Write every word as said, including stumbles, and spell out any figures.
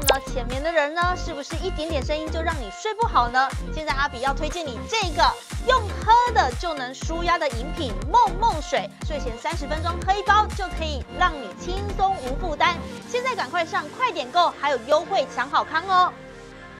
呢，浅眠的人呢，是不是一点点声音就让你睡不好呢？现在阿比要推荐你这个用喝的就能舒压的饮品梦梦水，睡前三十分钟喝一包就可以让你轻松无负担。现在赶快上快点购，还有优惠抢好康哦！